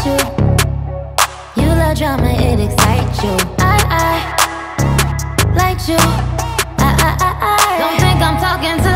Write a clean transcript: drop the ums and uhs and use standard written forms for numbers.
you. You love drama, it excites you. I like you. I don't think I'm talking to